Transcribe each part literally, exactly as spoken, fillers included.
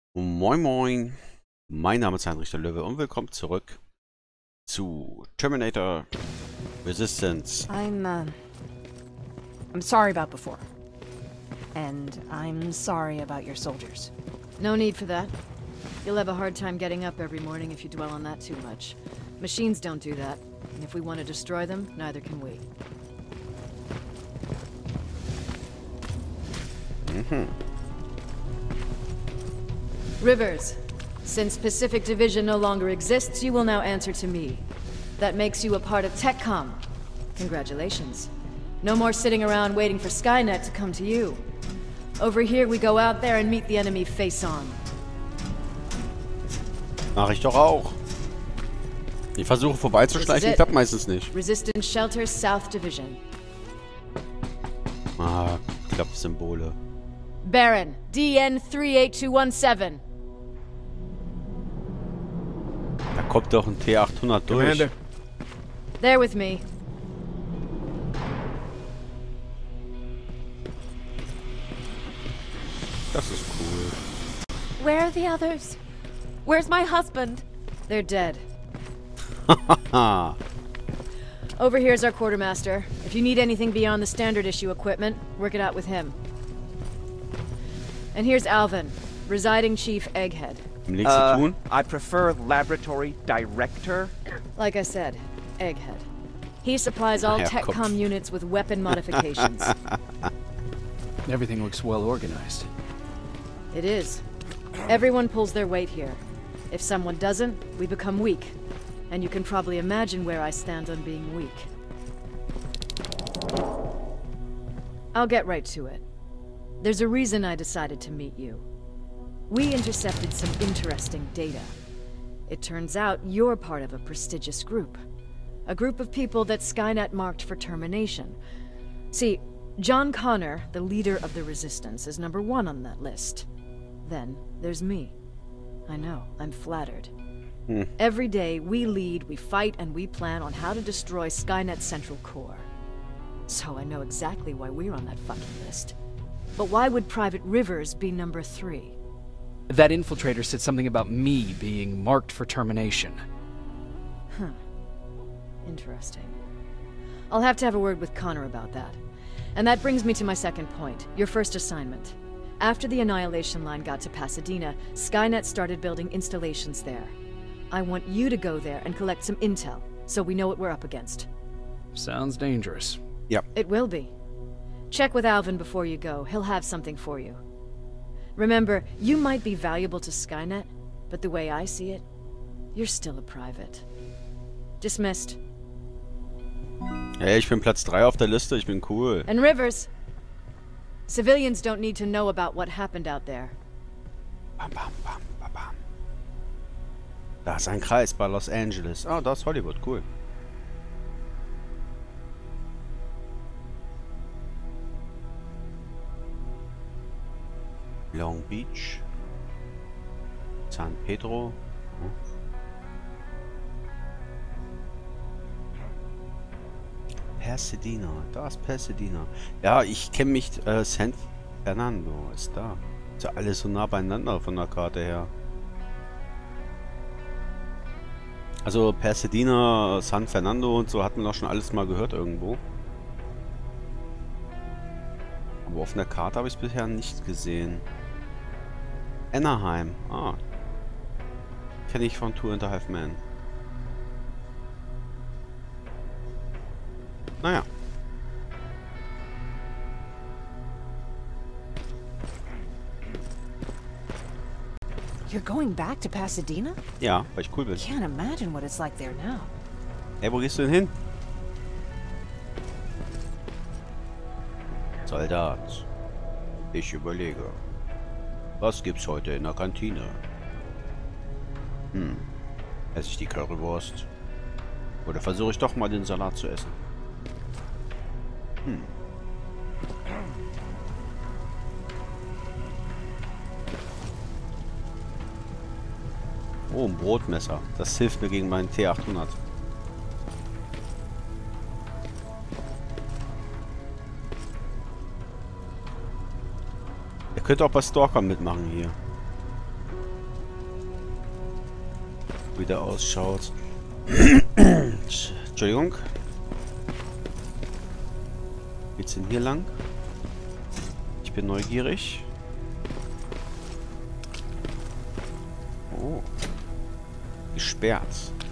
Moin Moin, mein Name ist Heinrich der Löwe und willkommen zurück zu Terminator Resistance. I'm, uh, I'm sorry about before. And I'm sorry about your soldiers. No need for that. You'll have a hard time getting up every morning if you dwell on that too much. Machines don't do that, and if we want to destroy them, neither can we. Mhm. Rivers, since Pacific Division no longer exists, you will now answer to me. That makes you a part of TechCom. Congratulations. No more sitting around waiting for Skynet to come to you. Over here, we go out there and meet the enemy face on. Mach ich doch auch. Ich versuche vorbeizuschleichen, klappt meistens nicht. Resistance Shelter South Division. Ah, Klappsymbole. Baron, D N three eight two one seven. Da kommt doch ein T achthundert durch. Commander. There with me. Das ist cool. Where are the others? Where's my husband? They're dead. Haha. Over here's our quartermaster. If you need anything beyond the standard issue equipment, work it out with him. And here's Alvin, residing chief Egghead. Im nächsten Uh, tun? I prefer laboratory director. Like I said, Egghead. He supplies all Herrkopf. TechCom units with weapon modifications. Everything looks well organized. It is. Everyone pulls their weight here. If someone doesn't, we become weak. And you can probably imagine where I stand on being weak. I'll get right to it. There's a reason I decided to meet you. We intercepted some interesting data. It turns out you're part of a prestigious group. A group of people that Skynet marked for termination. See, John Connor, the leader of the Resistance, is number one on that list. Then there's me. I know, I'm flattered. Hmm. Every day, we lead, we fight, and we plan on how to destroy Skynet's central core. So I know exactly why we're on that fucking list. But why would Private Rivers be number three? That infiltrator said something about me being marked for termination. Huh. Interesting. I'll have to have a word with Connor about that. And that brings me to my second point, your first assignment. After the Annihilation Line got to Pasadena, Skynet started building installations there. I want you to go there and collect some intel, so we know what we're up against. Sounds dangerous. It will be. Check with Alvin before you go. He'll have something for you. Remember, you might be valuable to Skynet, but the way I see it, you're still a private. Dismissed. Hey, ich bin Platz drei auf der Liste, ich bin cool. And Rivers, civilians don't need to know about what happened out there. Bam, bam, bam, bam, bam. Da ist ein Kreis bei Los Angeles. Ah, da ist Hollywood, cool. Long Beach. San Pedro. Hm. Pasadena. Da ist Pasadena. Ja, ich kenne mich. Äh, San Fernando ist da. Ist ja alles so nah beieinander von der Karte her. Also Pasadena, San Fernando und so hatten wir doch schon alles mal gehört irgendwo. Aber auf einer Karte habe ich es bisher nicht gesehen. Anaheim. Ah. Kenne ich von Two and a Half Men. Naja. You're going back to Pasadena? Ja, weil ich cool bin. Can't imagine what it's like there now. Hey, wo gehst du denn hin? Soldat. Ich überlege. Was gibt's heute in der Kantine? Hm. Esse ich die Currywurst? Oder versuche ich doch mal den Salat zu essen? Hm. Oh, ein Brotmesser. Das hilft mir gegen meinen T achthundert. Ihr könnt auch bei Stalker mitmachen hier. wie der ausschaut. Entschuldigung. Geht's denn hier lang? Ich bin neugierig. Oh. Gesperrt.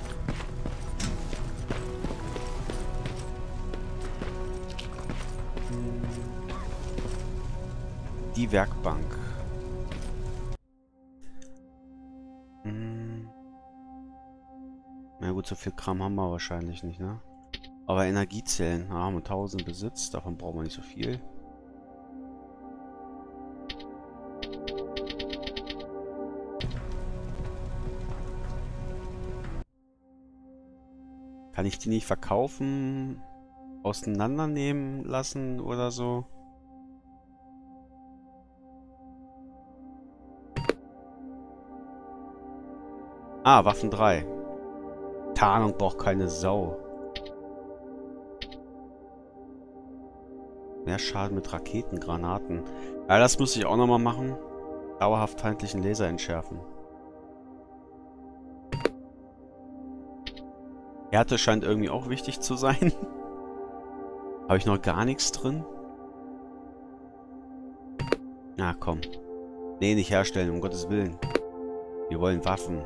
Die Werkbank. Hm. Na gut, so viel Kram haben wir wahrscheinlich nicht, ne? Aber Energiezellen, da haben wir tausend Besitz, davon brauchen wir nicht so viel. Kann ich die nicht verkaufen, auseinandernehmen lassen oder so? Ah, Waffen drei. Tarnung braucht keine Sau. Mehr Schaden mit Raketen, Granaten. Ja, das muss ich auch nochmal machen. Dauerhaft feindlichen Laser entschärfen. Härte scheint irgendwie auch wichtig zu sein. Habe ich noch gar nichts drin? Na komm. Nee, nicht herstellen, um Gottes Willen. Wir wollen Waffen.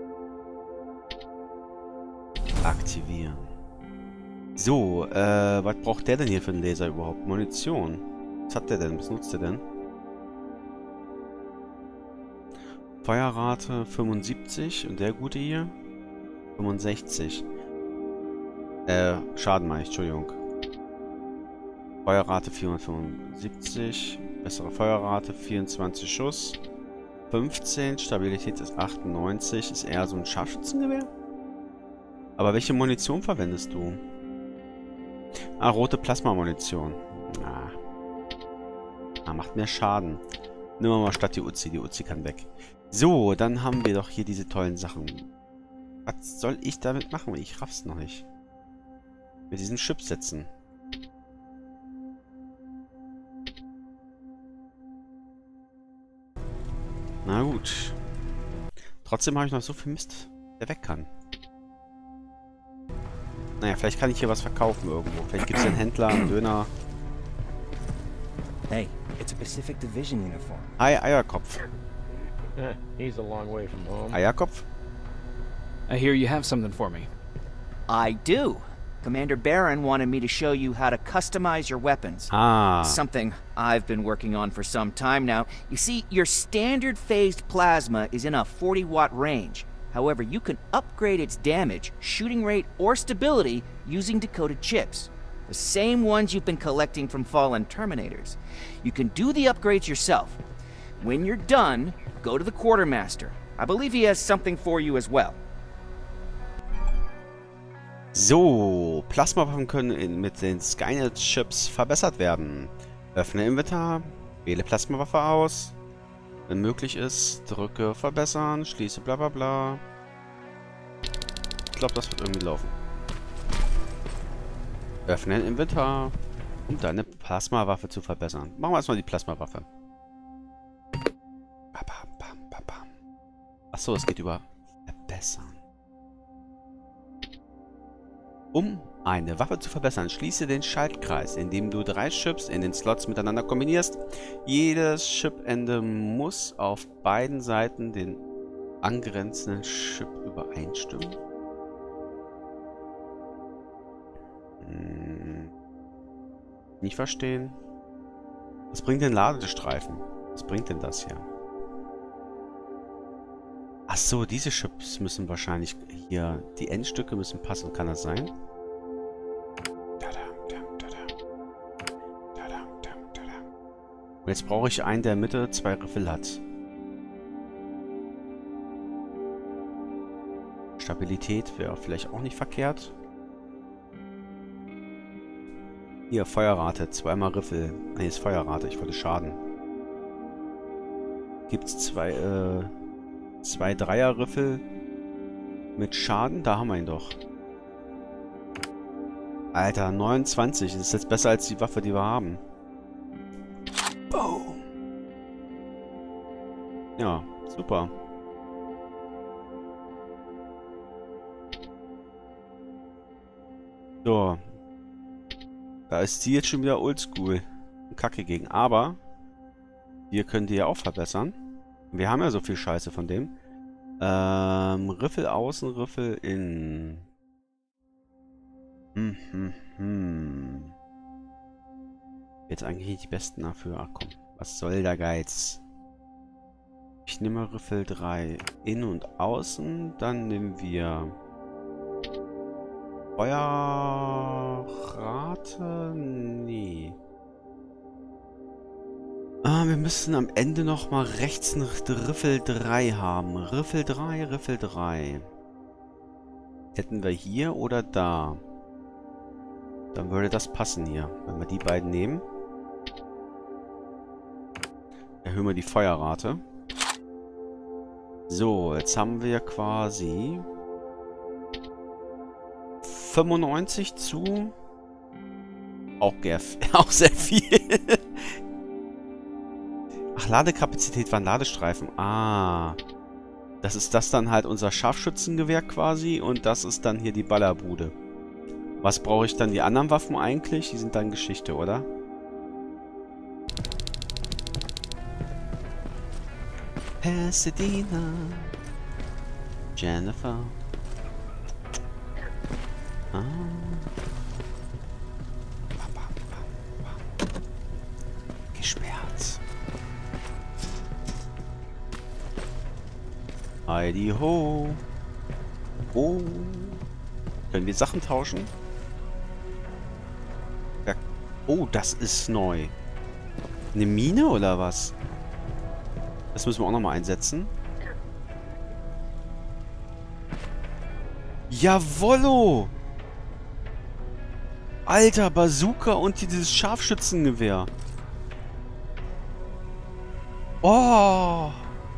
Aktivieren. So, äh, was braucht der denn hier für einen Laser überhaupt? Munition. Was hat der denn? Was nutzt der denn? Feuerrate fünfundsiebzig und der gute hier? fünfundsechzig. Äh, Schaden meine ich, Entschuldigung. Feuerrate vierhundertfünfundsiebzig. Bessere Feuerrate, vierundzwanzig Schuss. fünfzehn, Stabilität ist achtundneunzig. Ist eher so ein Scharfschützengewehr? Aber welche Munition verwendest du? Ah, rote Plasma-Munition. Ah. ah, macht mehr Schaden. Nehmen wir mal statt die Uzi. Die Uzi kann weg. So, dann haben wir doch hier diese tollen Sachen. Was soll ich damit machen? Ich raff's noch nicht. Mit diesen Chips setzen. Na gut. Trotzdem habe ich noch so viel Mist, der weg kann. Naja, vielleicht kann ich hier was verkaufen irgendwo. Vielleicht gibt es einen Händler, einen Döner. Hey, it's a Pacific Division uniform. Hi, Eierkopf. He's a long way from home. Eierkopf? I hear you have something for me. I do. Commander Baron wanted me to show you how to customize your weapons. Ah. Something I've been working on for some time now. You see, your standard phased plasma is in a forty watt range. However, you can upgrade its damage, shooting rate, or stability using decoded chips. The same ones you've been collecting from fallen Terminators. You can do the upgrades yourself. When you're done, go to the Quartermaster. I believe he has something for you as well. So, Plasmawaffen können in, mit den Skynet-Chips verbessert werden. Öffne Inventar, wähle Plasmawaffe aus. Wenn möglich ist, drücke verbessern, schließe bla bla bla. Ich glaube, das wird irgendwie laufen. Öffne Inventar, um deine Plasmawaffe zu verbessern. Machen wir erstmal die Plasmawaffe. Achso, es geht über verbessern. Um eine Waffe zu verbessern, schließe den Schaltkreis, indem du drei Chips in den Slots miteinander kombinierst. Jedes Chipende muss auf beiden Seiten den angrenzenden Chip übereinstimmen. Hm. Nicht verstehen. Was bringt denn Ladestreifen? Was bringt denn das hier? Ach so, diese Chips müssen wahrscheinlich hier, die Endstücke müssen passen. Kann das sein? Und jetzt brauche ich einen, der in der Mitte zwei Riffel hat. Stabilität wäre vielleicht auch nicht verkehrt. Hier, Feuerrate, zweimal Riffel. Ne, ist Feuerrate, ich wollte Schaden. Gibt es zwei, äh... Zwei Dreier-Riffel mit Schaden? Da haben wir ihn doch. Alter, neunundzwanzig. Das ist jetzt besser als die Waffe, die wir haben. Boom. Ja, super. So. Da ist die jetzt schon wieder oldschool. Kacke gegen. Aber hier könnt ihr ja auch verbessern. Wir haben ja so viel Scheiße von dem. Ähm, Riffel außen, Riffel innen. Hm, hm, hm. Jetzt eigentlich nicht die besten dafür. Ach komm, was soll der Geiz? Ich nehme Riffel drei innen und außen. Dann nehmen wir Feuerrate? Nee. Ah, wir müssen am Ende nochmal rechts einen Riffel drei haben. Riffel drei, Riffel drei. Hätten wir hier oder da? Dann würde das passen hier. Wenn wir die beiden nehmen. Erhöhen wir die Feuerrate. So, jetzt haben wir quasi fünfundneunzig zu... Auch, auch sehr viel. Ach, Ladekapazität waren Ladestreifen. Ah. Das ist das dann halt unser Scharfschützengewehr quasi. Und das ist dann hier die Ballerbude. Was brauche ich dann die anderen Waffen eigentlich? Die sind dann Geschichte, oder? Pasadena. Jennifer. Ah. Geschmerzt. Heidi ho. Oh. Können wir Sachen tauschen? Ja. Oh, das ist neu. Eine Mine oder was? Das müssen wir auch nochmal einsetzen. Jawollo! Alter, Bazooka und dieses Scharfschützengewehr. Oh!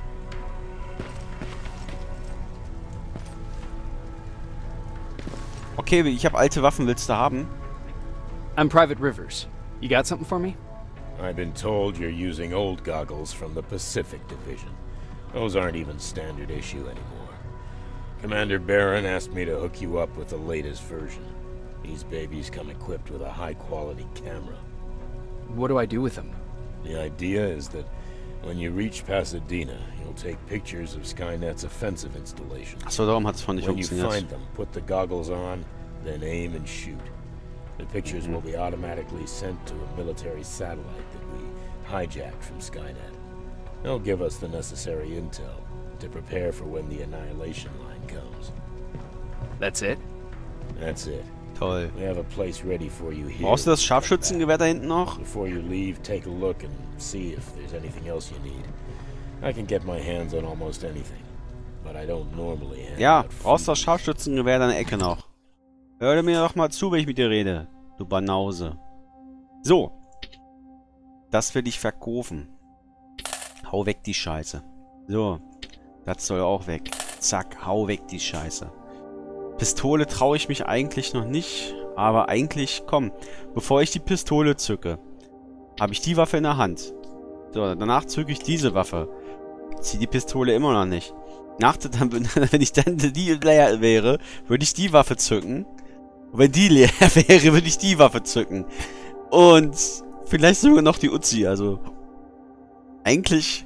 Okay, ich habe alte Waffen. Willst du haben? I'm Private Rivers. You got something for me? I've been told you're using old goggles from the Pacific Division. Those aren't even standard issue anymore. Commander Barron asked me to hook you up with the latest version. These babies come equipped with a high-quality camera. What do I do with them? The idea is that when you reach Pasadena, you'll take pictures of Skynet's offensive installations. Achso, darum hat es von nicht When you funktioniert. find them, put the goggles on, then aim and shoot. The pictures Mhm. will be automatically sent to a military satellite that we hijacked from Skynet. They'll give us the necessary intel to prepare for when the annihilation line comes. That's it? That's it. Toll. We have a place ready for you here. Brauchst du das Scharfschützengewehr da hinten noch? Before you leave, take a look and see if there's anything else you need. I can get my hands on almost anything, but I don't normally hand Ja, out brauchst du das freebies. Scharfschützengewehr deine Ecke noch. Hör mir doch mal zu, wenn ich mit dir rede. Du Banause. So. Das will ich verkaufen. Hau weg die Scheiße. So. Das soll auch weg. Zack, hau weg die Scheiße. Pistole traue ich mich eigentlich noch nicht. Aber eigentlich, komm. Bevor ich die Pistole zücke, habe ich die Waffe in der Hand. So, danach zücke ich diese Waffe. Zieh die Pistole immer noch nicht. Nach, dann, wenn ich dann die leer wäre, würde ich die Waffe zücken. Und wenn die leer wäre, würde ich die Waffe zücken. Und vielleicht sogar noch die Uzi. Also eigentlich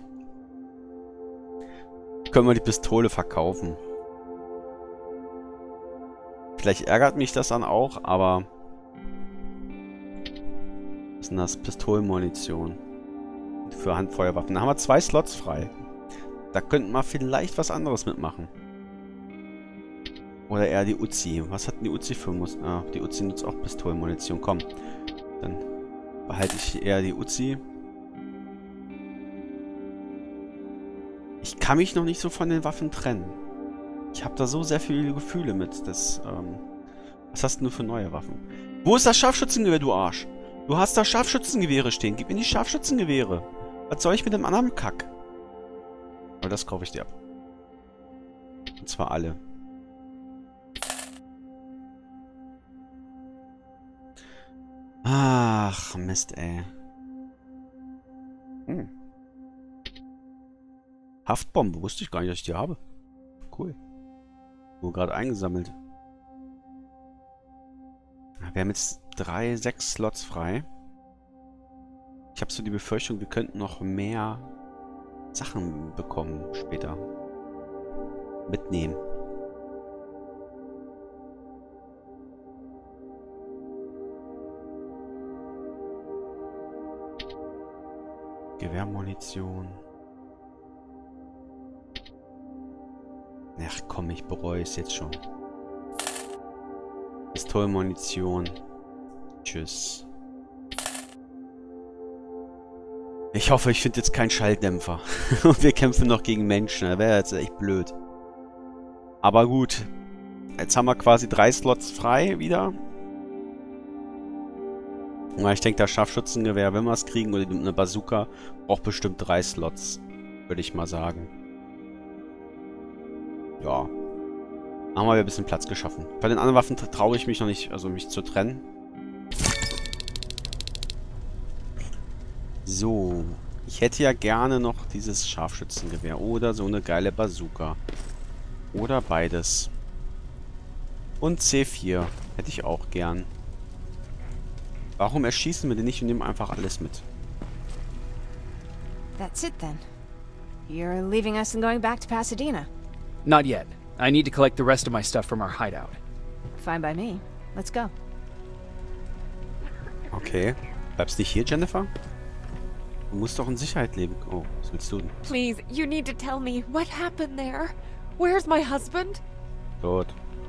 können wir die Pistole verkaufen. Vielleicht ärgert mich das dann auch, aber was ist denn das? Pistolenmunition. Für Handfeuerwaffen. Da haben wir zwei Slots frei. Da könnten wir vielleicht was anderes mitmachen. Oder eher die Uzi. Was hat denn die Uzi für Mus... Ah, die Uzi nutzt auch Pistolenmunition. Komm. Dann behalte ich eher die Uzi. Ich kann mich noch nicht so von den Waffen trennen. Ich habe da so sehr viele Gefühle mit. Das, ähm... Was hast denn du für neue Waffen? Wo ist das Scharfschützengewehr, du Arsch? Du hast da Scharfschützengewehre stehen. Gib mir die Scharfschützengewehre. Was soll ich mit dem anderen Kack? Aber das kaufe ich dir ab. Und zwar alle. Ach, Mist, ey. Hm. Haftbombe, wusste ich gar nicht, dass ich die habe. Cool. Nur gerade eingesammelt. Wir haben jetzt drei, sechs Slots frei. Ich habe so die Befürchtung, wir könnten noch mehr Sachen bekommen später. Mitnehmen. Gewehrmunition. Ach komm, ich bereue es jetzt schon. Pistolenmunition. Tschüss. Ich hoffe, ich finde jetzt keinen Schalldämpfer. Und wir kämpfen noch gegen Menschen. Das wäre jetzt echt blöd. Aber gut. Jetzt haben wir quasi drei Slots frei wieder. Na, ich denke, das Scharfschützengewehr, wenn wir es kriegen, oder eine Bazooka, braucht bestimmt drei Slots. Würde ich mal sagen. Ja. Haben wir ein bisschen Platz geschaffen. Bei den anderen Waffen traue ich mich noch nicht, also mich zu trennen. So. Ich hätte ja gerne noch dieses Scharfschützengewehr. Oder so eine geile Bazooka. Oder beides. Und C vier. Hätte ich auch gern. Warum erschießen wir den nicht und nehmen einfach alles mit? That's it then. You're leaving us and going back to Pasadena. Not yet. I need to collect the rest of my stuff from our hideout. Fine by me. Let's go. Okay. Bleibst nicht hier, Jennifer? Du musst doch in Sicherheit leben. Oh, was willst du denn? Please, you need to tell me what happened there. Where's my husband? Tot.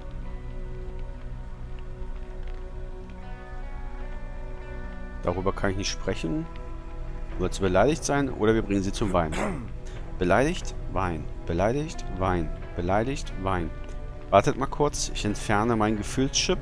Darüber kann ich nicht sprechen. Wird sie beleidigt sein oder wir bringen sie zum Weinen. Beleidigt, Wein. Beleidigt, Wein. Beleidigt, Wein. Wartet mal kurz. Ich entferne meinen Gefühlschip.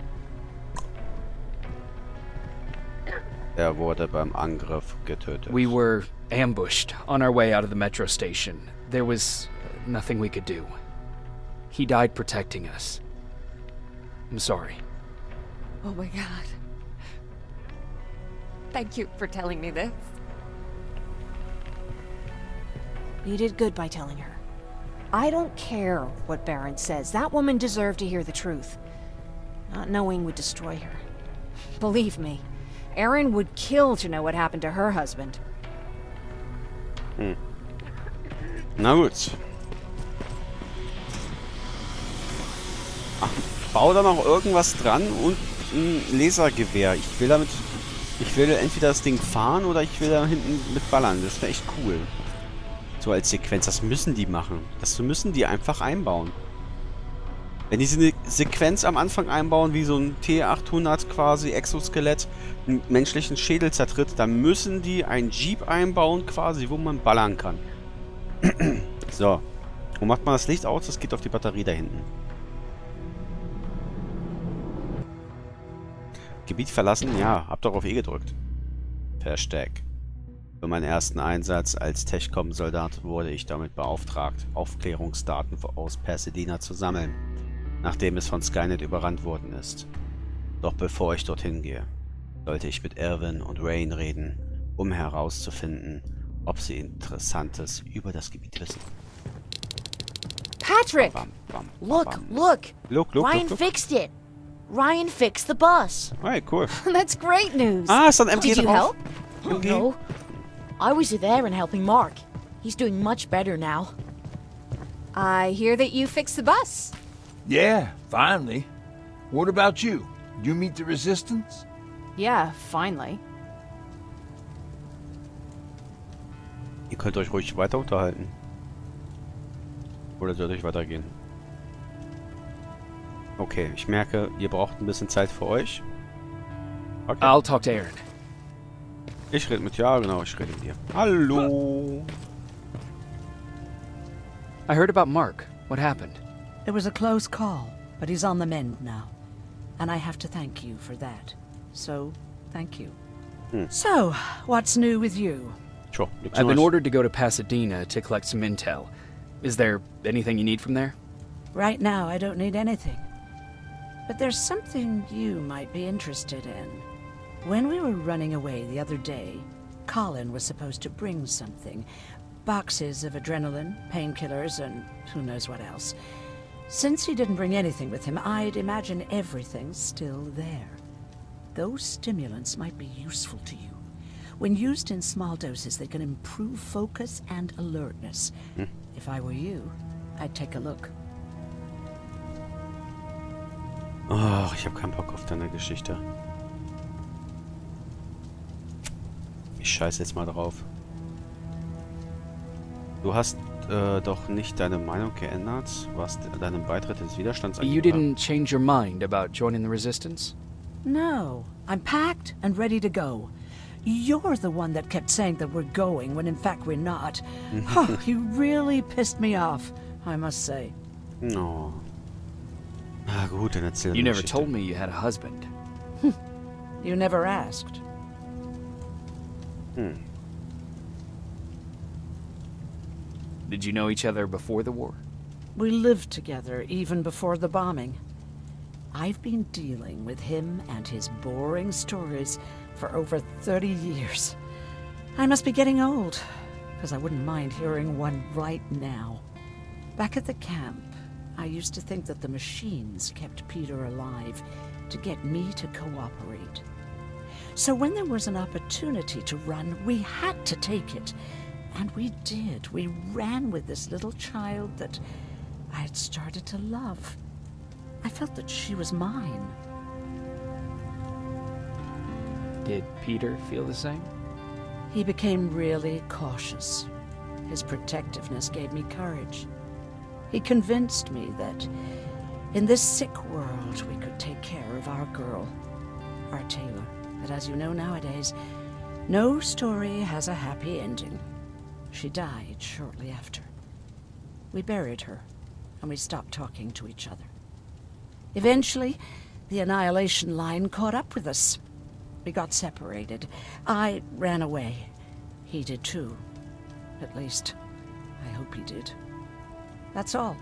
Er wurde beim Angriff getötet. We were ambushed on our way out of the metro station. There was nothing we could do. He died protecting us. I'm sorry. Oh my god. Thank you for telling me this. You did good by telling her. I don't care what Baron says. That woman deserved to hear the truth. Not knowing would destroy her. Believe me, Erin would kill to know what happened to her husband. Hm. Na gut. Ach, bau da noch irgendwas dran und ein Lasergewehr. Ich will damit... Ich will entweder das Ding fahren oder ich will da hinten mit ballern. Das wäre echt cool. So als Sequenz. Das müssen die machen. Das müssen die einfach einbauen. Wenn die eine Sequenz am Anfang einbauen, wie so ein T achthundert quasi Exoskelett, einen menschlichen Schädel zertritt, dann müssen die einen Jeep einbauen quasi, wo man ballern kann. So. Wo macht man das Licht aus? Das geht auf die Batterie da hinten. Gebiet verlassen? Ja, hab doch auf E gedrückt. Versteck. Für meinen ersten Einsatz als Techcom-Soldat wurde ich damit beauftragt, Aufklärungsdaten aus Pasadena zu sammeln, nachdem es von Skynet überrannt worden ist. Doch bevor ich dorthin gehe, sollte ich mit Irwin und Rain reden, um herauszufinden, ob sie Interessantes über das Gebiet wissen. Patrick! Bam, bam, bam, Look, bam. look! Look, look, Ryan look, look. fixed it! Ryan fixed the bus! Hey, cool. That's great news. Ah, ist dann M G Did you drauf? help? M G? No. I was there and helping Mark. He's doing much better now. I hear that you fixed the bus. Yeah, finally. What about you? Did you meet the resistance? Yeah, finally. Ihr könnt euch ruhig weiter unterhalten. Oder sollt euch weitergehen? Okay, ich merke, ihr braucht ein bisschen Zeit für euch. Okay. I'll talk to Erin. Ich rede mit... Ja, genau, ich rede mit dir. Hallo! I heard about Mark. What happened? It was a close call, but he's on the mend now. And I have to thank you for that. So, thank you. Hmm. So, what's new with you? Sure. I've been ordered to go to Pasadena to collect some intel. Is there anything you need from there? Right now, I don't need anything. But there's something you might be interested in. When we were running away the other day, Colin was supposed to bring something. Boxes of adrenaline, painkillers, and who knows what else. Since he didn't bring anything with him, I'd imagine everything's still there. those stimulants might be useful to you. When used in small doses, they can improve focus and alertness. Hm. If I were you, I'd take a look. Oh, ich habe keinen Bock auf deine Geschichte. Ich scheiß jetzt mal drauf. Du hast äh, doch nicht deine Meinung geändert, was deinen Beitritt ins Widerstands angeht. You didn't change your mind about joining the Resistance? No, I'm packed and ready to go. You're the one that kept saying that we're going when in fact we're not. Oh, you really pissed me off, I must say. No. Ah, gut, dann erzähl mir. You never Geschichte. told me you had a husband. You never asked. Hmm. Did you know each other before the war? We lived together even before the bombing. I've been dealing with him and his boring stories for over thirty years. I must be getting old, because I wouldn't mind hearing one right now. Back at the camp, I used to think that the machines kept Peter alive to get me to cooperate. So when there was an opportunity to run, we had to take it. And we did. We ran with this little child that I had started to love. I felt that she was mine. Did Peter feel the same? He became really cautious. His protectiveness gave me courage. He convinced me that in this sick world we could take care of our girl, our Taylor. But as you know nowadays, no story has a happy ending. She died shortly after. We buried her, and we stopped talking to each other. Eventually, the Annihilation Line caught up with us. We got separated. I ran away. He did too. At least, I hope he did. That's all.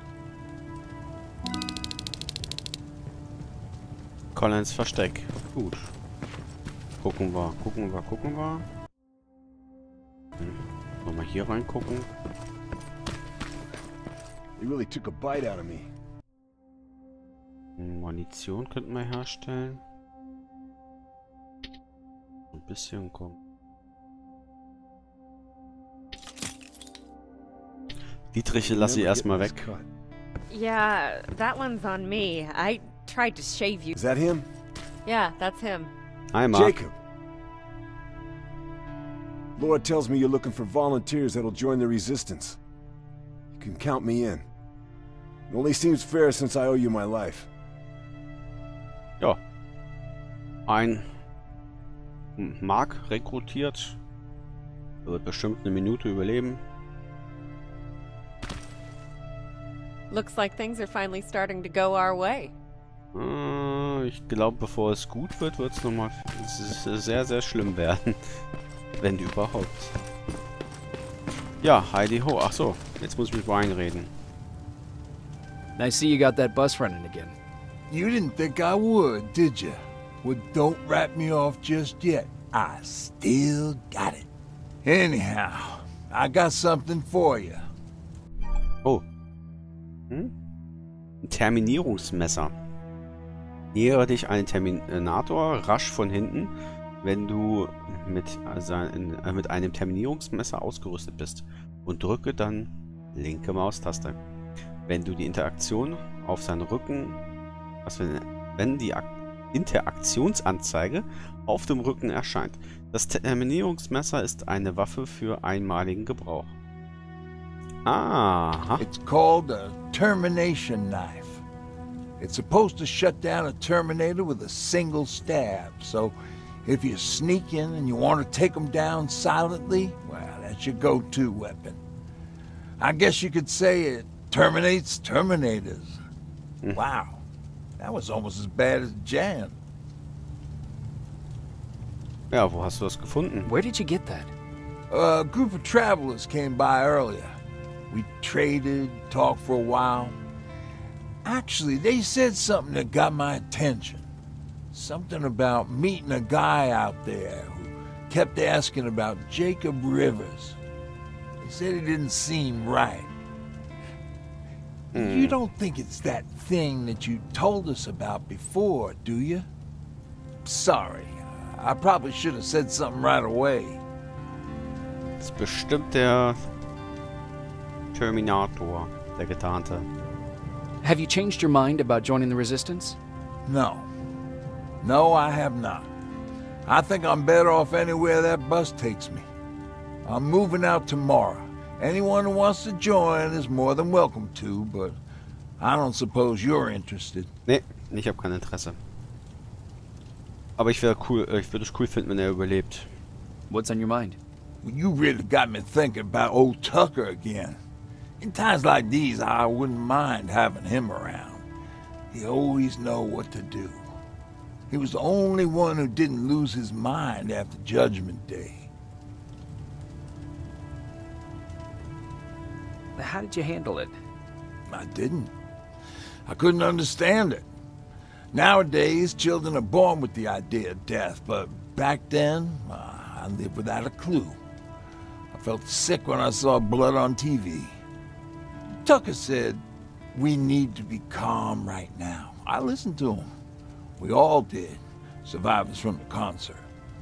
Collins Versteck. Gut. Gucken wir, gucken wir, gucken wir. Hm. Nochmal hier reingucken. He really took a bite out of me. Munition könnten wir herstellen. Ein bisschen kommen. Dietrich lasse ich erstmal weg. Yeah, that one's on me. I tried to shave you. Is that him? Yeah, that's him. Hi, Mark. Jacob. Lord tells me you're looking for volunteers that'll join the Resistance. You can count me in. It only seems fair since I owe you my life. Ja. Ein Mark rekrutiert. Er wird bestimmt eine Minute überleben. Looks like things are finally starting to go our way. Uh, ich glaube, bevor es gut wird, wird es nochmal sehr, sehr schlimm werden. Wenn überhaupt. Ja, Heidi ho. Ach so, jetzt muss ich mit Brian reden. I see you got that bus running again. You didn't think I would, did you? Well, don't wrap me off just yet. I still got it. Anyhow, I got something for you. Oh. Hm? Ein Terminierungsmesser. Nähere dich einen Terminator rasch von hinten, wenn du mit, also in, äh, mit einem Terminierungsmesser ausgerüstet bist. Und drücke dann linke Maustaste. Wenn du die Interaktion auf seinen Rücken, was wenn, wenn die Ak Interaktionsanzeige auf dem Rücken erscheint. Das Terminierungsmesser ist eine Waffe für einmaligen Gebrauch. Ah. It's called a termination knife. It's supposed to shut down a Terminator with a single stab. So if you sneak in and you want to take them down silently, well, that's your go-to weapon. I guess you could say it terminates Terminators. Mm. Wow, that was almost as bad as Jan. Ja, wo hast du das gefunden? Where did you get that? A group of travelers came by earlier. We traded, talked for a while. Actually, they said something that got my attention. Something about meeting a guy out there who kept asking about Jacob Rivers. They said he didn't seem right. Mm. You don't think it's that thing that you told us about before, do you? sorry. I probably should have said something right away. Das ist bestimmt der Terminator, der Getarnte. Have you changed your mind about joining the Resistance? No. No, I have not. I think I'm better off anywhere that bus takes me. I'm moving out tomorrow. Anyone who wants to join is more than welcome to, but I don't suppose you're interested. Nee, ich habe kein Interesse. Aber ich wäre cool, ich würde es cool finden, wenn er überlebt. What's on your mind? Well, you really got me thinking about old Tucker again. In times like these, I wouldn't mind having him around. He always know what to do. He was the only one who didn't lose his mind after Judgment Day. How did you handle it? I didn't. I couldn't understand it. Nowadays, children are born with the idea of death, but back then, uh, I lived without a clue. I felt sick when I saw blood on T V. Tucker said, we need to be calm right now. I listened to him. We all did. Survivors from the concert.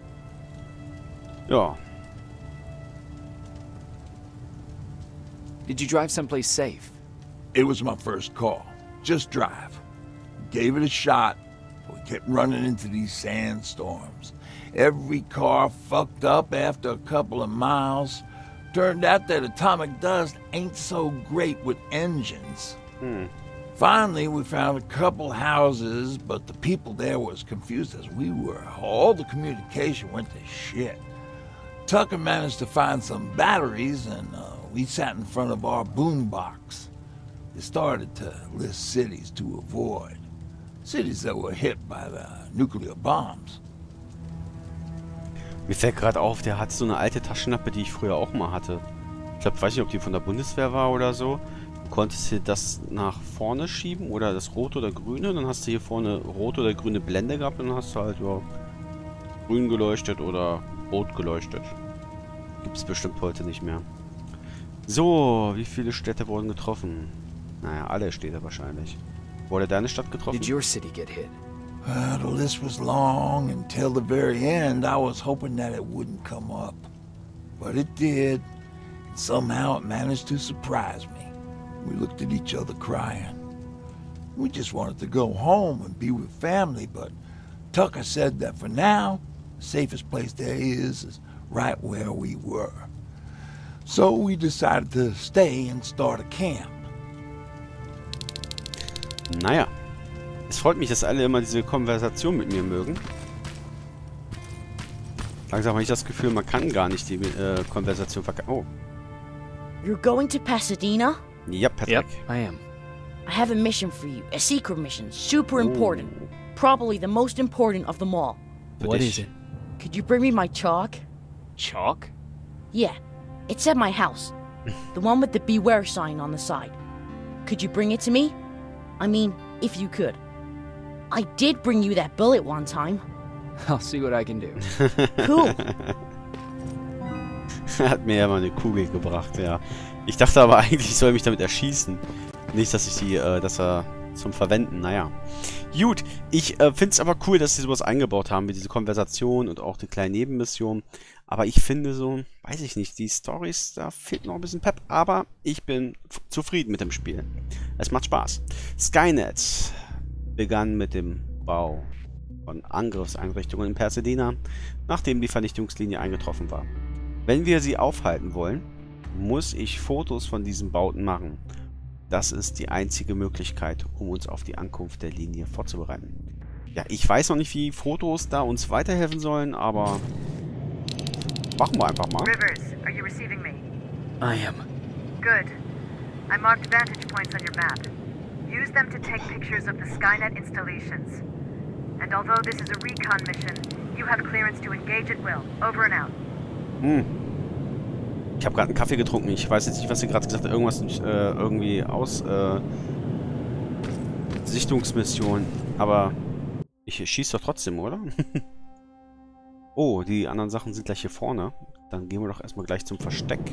Ja. Did you drive someplace safe? It was my first call. Just drive. Gave it a shot. We kept running into these sandstorms. Every car fucked up after a couple of miles. Turned out that atomic dust ain't so great with engines. Hmm. Finally, we found a couple houses, but the people there were as confused as we were. All the communication went to shit. Tucker managed to find some batteries, and uh, we sat in front of our boombox. They started to list cities to avoid. Cities that were hit by the nuclear bombs. Mir fällt gerade auf, der hat so eine alte Taschenlampe, die ich früher auch mal hatte. Ich glaube, weiß nicht, ob die von der Bundeswehr war oder so. Du konntest hier das nach vorne schieben oder das rote oder grüne. Dann hast du hier vorne rote oder grüne Blende gehabt und dann hast du halt ja, grün geleuchtet oder rot geleuchtet. Gibt es bestimmt heute nicht mehr. So, wie viele Städte wurden getroffen? Naja, alle Städte wahrscheinlich. Wurde deine Stadt getroffen? Did your city get hit? Uh, the list was long. Until the very end, I was hoping that it wouldn't come up. But it did. And somehow it managed to surprise me. We looked at each other crying. We just wanted to go home and be with family, but Tucker said that for now, the safest place there is is right where we were. So we decided to stay and start a camp. Naja. Es freut mich, dass alle immer diese Konversation mit mir mögen. Langsam habe ich das Gefühl, man kann gar nicht die äh, Konversation verkaufen. Oh. You're going to Pasadena? Ja, Patrick. Yep, I am. I have a mission for you. A secret mission. Super important. Ooh. Probably the most important of them all. What is it? Could you bring me my chalk? Chalk? Yeah. It's at my house. The one with the beware sign on the side. Could you bring it to me? I mean, if you could. I did bring you that bullet one time. I'll see what I can do. Cool. Er hat mir ja mal eine Kugel gebracht, ja. Ich dachte aber eigentlich, ich soll mich damit erschießen. Nicht, dass ich die, äh, dass er zum Verwenden, naja. Gut, ich äh, finde es aber cool, dass sie sowas eingebaut haben, wie diese Konversation und auch die kleinen Nebenmissionen. Aber ich finde so, weiß ich nicht, die Storys, da fehlt noch ein bisschen Pep. Aber ich bin zufrieden mit dem Spiel. Es macht Spaß. Skynet begann mit dem Bau von Angriffseinrichtungen in Pasadena, nachdem die Vernichtungslinie eingetroffen war. Wenn wir sie aufhalten wollen, muss ich Fotos von diesen Bauten machen. Das ist die einzige Möglichkeit, um uns auf die Ankunft der Linie vorzubereiten. Ja, ich weiß noch nicht, wie Fotos da uns weiterhelfen sollen, aber machen wir einfach mal. Rivers, are you receiving me? I am. Good. I marked vantage points on your map. Use them to take pictures of the Skynet installations. And although this is a recon mission, you have clearance to engage at will. Over and out. Hm. Ich habe gerade einen Kaffee getrunken. Ich weiß jetzt nicht, was sie gerade gesagt hat. Irgendwas äh, irgendwie aus äh, Sichtungsmission. Aber ich schieße doch trotzdem, oder? Oh, die anderen Sachen sind gleich hier vorne. Dann gehen wir doch erstmal gleich zum Versteck.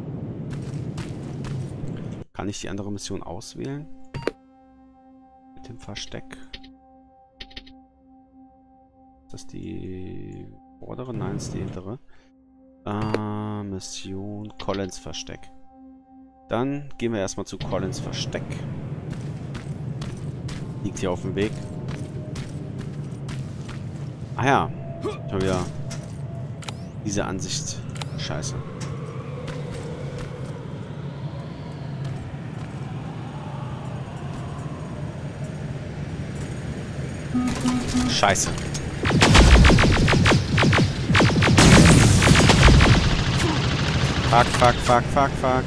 Kann ich die andere Mission auswählen? Mit dem Versteck. Ist das die vordere? Nein, ist die hintere. Äh, Mission Collins Versteck. Dann gehen wir erstmal zu Collins Versteck. Liegt hier auf dem Weg. Ah ja. Schon wieder diese Ansicht. Scheiße. Scheiße. Fuck, fuck, fuck, fuck, fuck.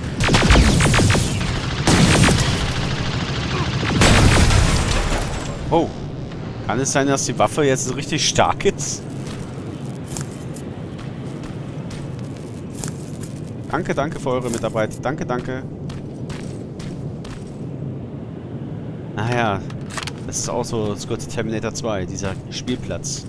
Oh. Kann es sein, dass die Waffe jetzt so richtig stark ist? Danke, danke für eure Mitarbeit. Danke, danke. Naja. Das ist auch so das gute Terminator zwei, dieser Spielplatz.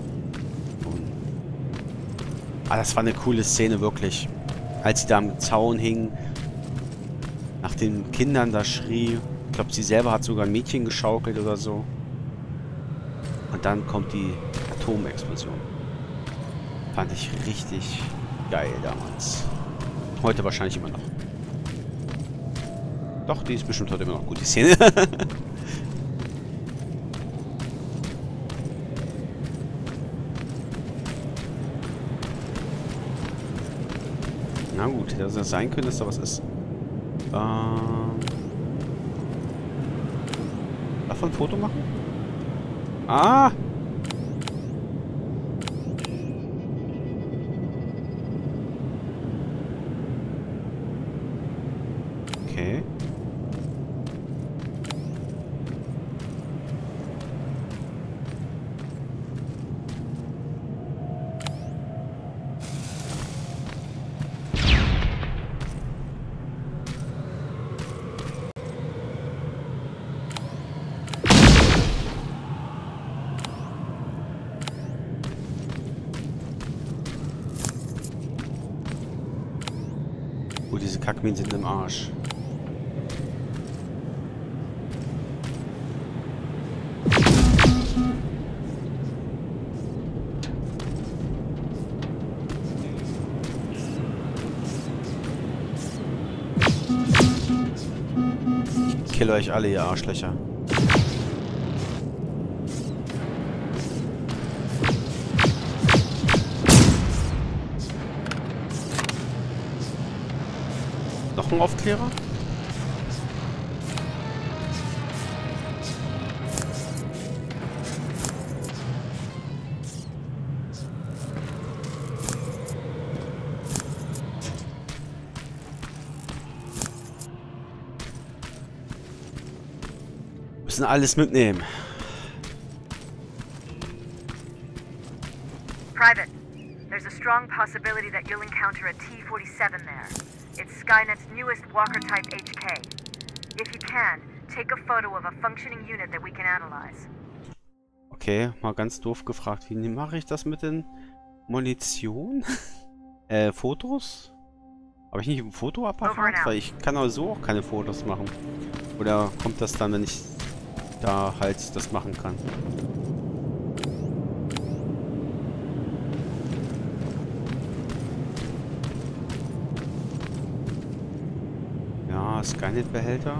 Ah, das war eine coole Szene, wirklich. Als sie da am Zaun hing, nach den Kindern da schrie. Ich glaube, sie selber hat sogar ein Mädchen geschaukelt oder so. Und dann kommt die Atomexplosion. Fand ich richtig geil damals. Heute wahrscheinlich immer noch. Doch, die ist bestimmt heute immer noch gut, die Szene. Na gut, hätte das sein können, dass da was ist. Ähm. Davon ein Foto machen? Ah! Okay. Oh, diese Kackminen sind im Arsch. Ich kill euch alle, ihr Arschlöcher. Noch ein Aufklärer? Müssen alles mitnehmen. Private, there's a strong possibility that you'll encounter a T forty-seven there. It's Skynet's newest Walker-type H K. If you can, take a photo of a functioning unit that we can analyze. Okay, mal ganz doof gefragt, wie mache ich das mit den Munition? äh, Fotos? Habe ich nicht ein Fotoapparat? Weil ich kann auch so auch keine Fotos machen. Oder kommt das dann, wenn ich da halt das machen kann? Ja, Skynet-Behälter.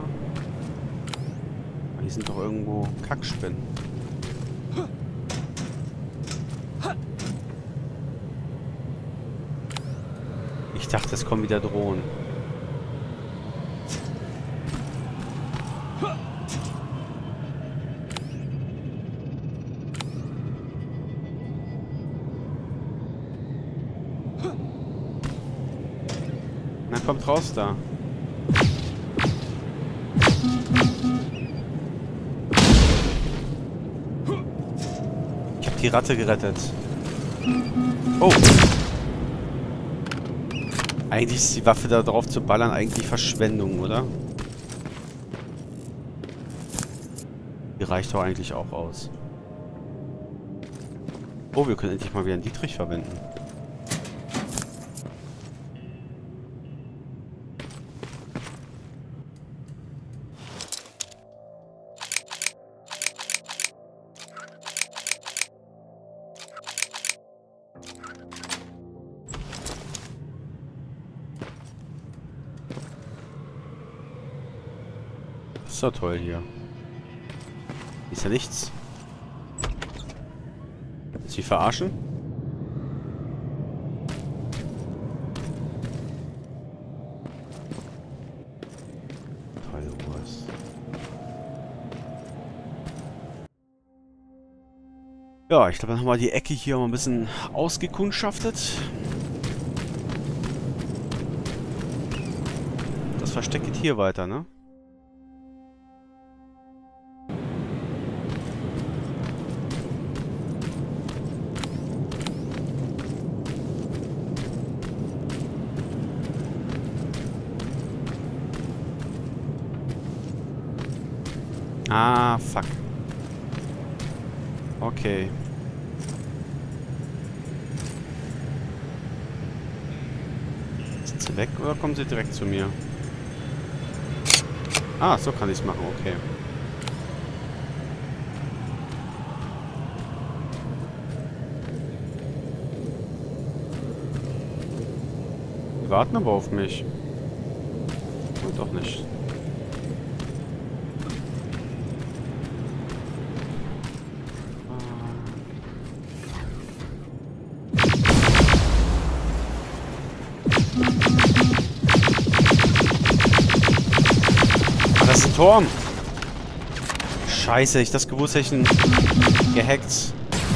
Hier sind doch irgendwo Kackspinnen. Ich dachte, es kommen wieder Drohnen. Na, kommt raus da. Ich hab die Ratte gerettet. Oh! Eigentlich ist die Waffe da drauf zu ballern eigentlich Verschwendung, oder? Die reicht doch eigentlich auch aus. Oh, wir können endlich mal wieder einen Dietrich verwenden. ist doch toll hier. Ist ja nichts. Willst du mich verarschen? Tolle Wurst. Ja, ich glaube, dann haben wir die Ecke hier mal ein bisschen ausgekundschaftet. Das Versteck geht hier weiter, ne? Ah, fuck. Okay. Sind sie weg oder kommen sie direkt zu mir? Ah, so kann ich es machen, okay. Die warten aber auf mich. Und doch nicht. Das ist ein Turm. Scheiße, ich das gewusst hätte, ich ihn gehackt.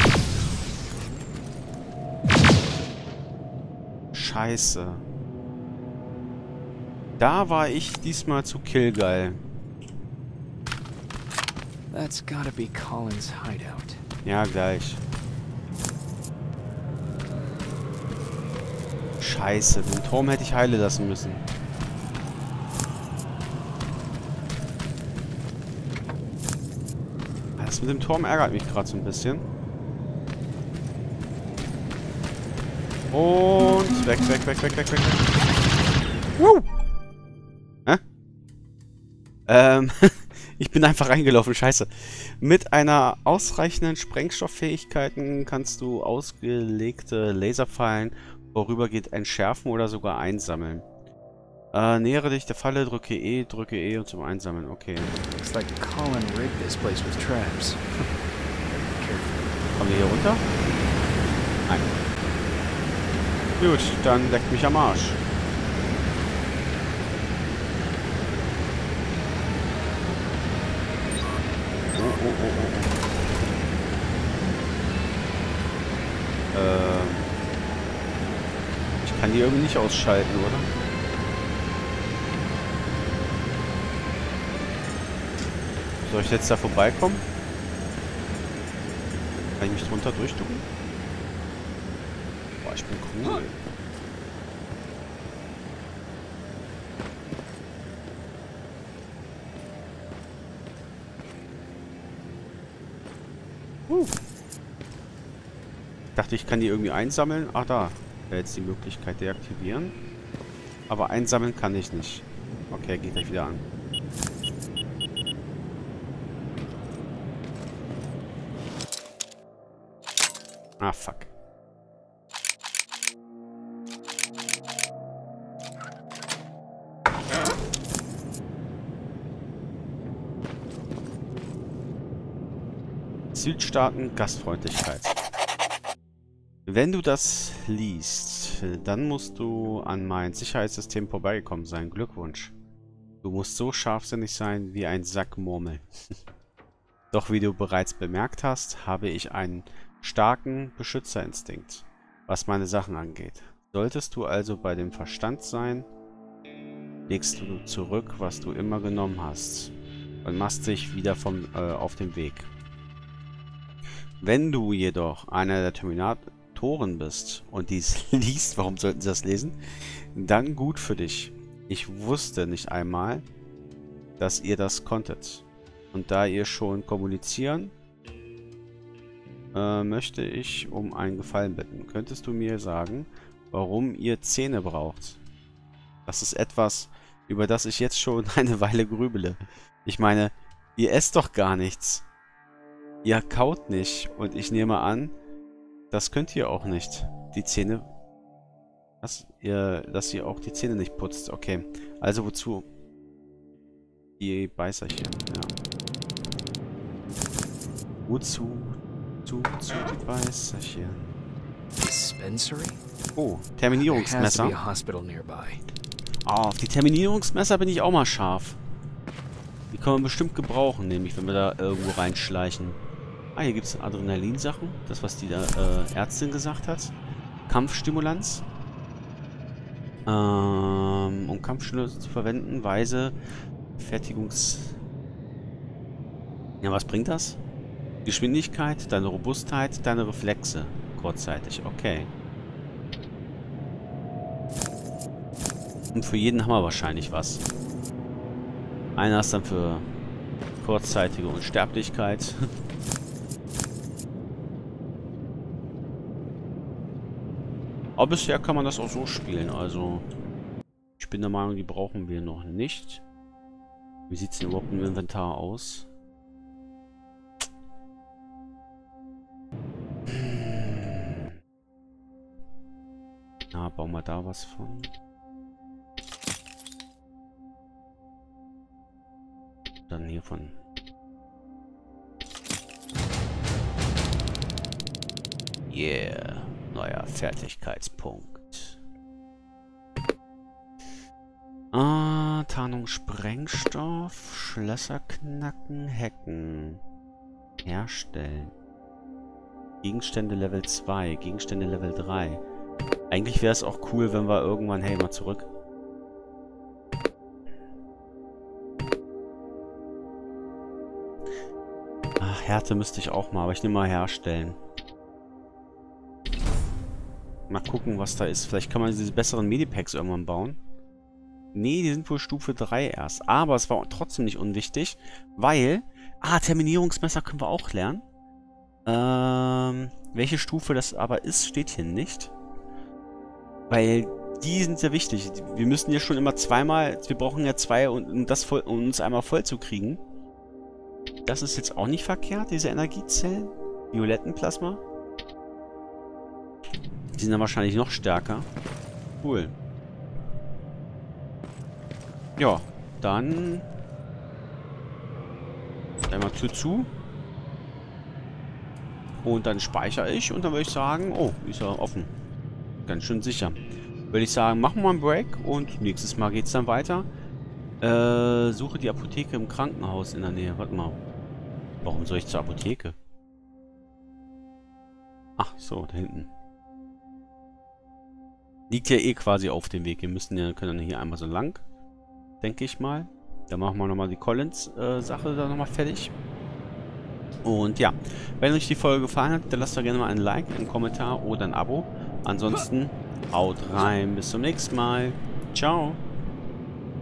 Scheiße. Da war ich diesmal zu killgeil. That's gotta be Colin's hideout. Ja, gleich. Scheiße, den Turm hätte ich heile lassen müssen. Das mit dem Turm ärgert mich gerade so ein bisschen. Und weg, weg, weg, weg, weg, weg, weg. Woo! Hä? Ähm, ich bin einfach reingelaufen, scheiße. Mit einer ausreichenden Sprengstofffähigkeiten kannst du ausgelegte Laserpfeilen vorübergehend entschärfen oder sogar einsammeln. Äh, nähere dich der Falle, drücke E, drücke E und zum Einsammeln, okay. Looks like Colin rigged this place with traps. Kommen wir hier runter? Nein. Gut, dann leckt mich am Arsch. Oh, oh, oh, oh, oh. Ähm. Ich kann die irgendwie nicht ausschalten, oder? Soll ich jetzt da vorbeikommen? Kann ich mich drunter durchducken? Boah, ich bin cool. Uh. Ich dachte, ich kann die irgendwie einsammeln. Ach, da. Wäre jetzt die Möglichkeit deaktivieren. Aber einsammeln kann ich nicht. Okay, geht gleich wieder an. Ah, fuck. Südstaaten Gastfreundlichkeit. Wenn du das liest, dann musst du an mein Sicherheitssystem vorbeigekommen sein. Glückwunsch. Du musst so scharfsinnig sein wie ein Sack Murmel. Doch wie du bereits bemerkt hast, habe ich einen starken Beschützerinstinkt, was meine Sachen angeht. Solltest du also bei dem Verstand sein, legst du zurück, was du immer genommen hast und machst dich wieder vom, äh, auf den Weg. Wenn du jedoch einer der Terminatoren bist und dies liest, warum sollten sie das lesen, dann gut für dich. Ich wusste nicht einmal, dass ihr das konntet. Und da ihr schon kommunizieren, Äh, möchte ich um einen Gefallen bitten. Könntest du mir sagen, warum ihr Zähne braucht? Das ist etwas, über das ich jetzt schon eine Weile grübele. Ich meine, ihr esst doch gar nichts. Ihr kaut nicht. Und ich nehme an, das könnt ihr auch nicht. Die Zähne... Was? Ihr, dass ihr auch die Zähne nicht putzt. Okay. Also wozu? Die Beißerchen, ja. Wozu? Zu, zu die Beißerchen. Dispensary? Oh, Terminierungsmesser. There has to be a hospital nearby. Oh, auf die Terminierungsmesser bin ich auch mal scharf. Die kann man bestimmt gebrauchen, nämlich wenn wir da irgendwo reinschleichen. Ah, hier gibt es Adrenalin-Sachen. Das, was die da, äh, Ärztin gesagt hat. Kampfstimulanz. Ähm, um Kampfstimulanz zu verwenden, weise Fertigungs... Ja, was bringt das? Geschwindigkeit, deine Robustheit, deine Reflexe. Kurzzeitig, okay. Und für jeden haben wir wahrscheinlich was. Einer ist dann für kurzzeitige Unsterblichkeit. Aber bisher kann man das auch so spielen, also ich bin der Meinung, die brauchen wir noch nicht. Wie sieht es denn überhaupt im Inventar aus? Na, bauen wir da was von. Dann hier von. Yeah. Neuer Fertigkeitspunkt. Ah, Tarnung, Sprengstoff, Schlösser knacken, hacken. Herstellen. Gegenstände Level zwei, Gegenstände Level drei. Eigentlich wäre es auch cool, wenn wir irgendwann... Hey, mal zurück. Ach, Härte müsste ich auch mal, aber ich nehme mal herstellen. Mal gucken, was da ist. Vielleicht kann man diese besseren Medipacks irgendwann bauen. Nee, die sind wohl Stufe drei erst. Aber es war trotzdem nicht unwichtig, weil... Ah, Terminierungsmesser können wir auch lernen. Ähm, welche Stufe das aber ist, steht hier nicht. Weil die sind sehr wichtig. Wir müssen ja schon immer zweimal... Wir brauchen ja zwei, um, das voll, um uns einmal voll zu kriegen. Das ist jetzt auch nicht verkehrt, diese Energiezellen. Violetten Plasma. Die sind dann wahrscheinlich noch stärker. Cool. Ja, dann... Einmal Tür zu. Und dann speichere ich und dann würde ich sagen... Oh, ist ja offen. Ganz schön sicher. Würde ich sagen, machen wir einen Break und nächstes Mal geht es dann weiter. Äh, suche die Apotheke im Krankenhaus in der Nähe. Warte mal. Warum soll ich zur Apotheke? Ach so, da hinten. Liegt ja eh quasi auf dem Weg. Wir müssen ja, können dann hier einmal so lang. Denke ich mal. Dann machen wir nochmal die Collins-Sache äh, da nochmal fertig. Und ja, wenn euch die Folge gefallen hat, dann lasst doch gerne mal ein Like, einen Kommentar oder ein Abo. Ansonsten haut rein. Bis zum nächsten Mal. Ciao.